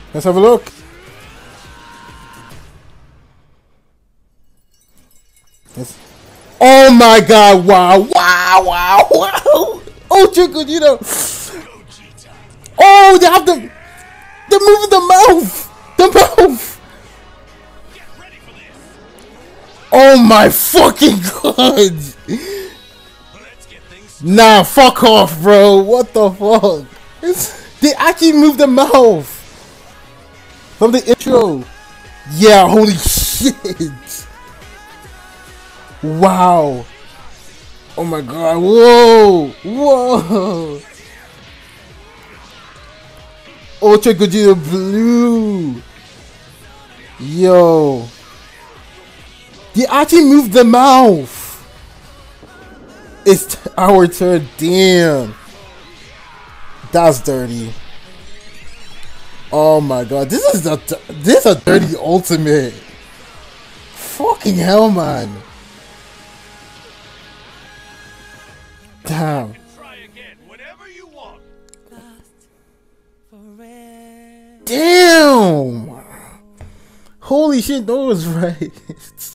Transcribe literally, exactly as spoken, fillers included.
Let's have a look. Yes. Oh my god, wow, wow, wow, wow. Ultra Gogeta. Oh, they have the, they're moving the mouth. The mouth. Oh my fucking god. Nah, fuck off, bro. What the fuck? They actually moved the mouth from the intro. Yeah, holy shit. Wow. Oh my god. Whoa. Whoa. Ultra Gogeta Blue. Yo. They actually moved the mouth. It's our turn. Damn. That's dirty. Oh my god. This is a this is a dirty ultimate. Fucking hell, man. Damn. Damn. Holy shit, that was right.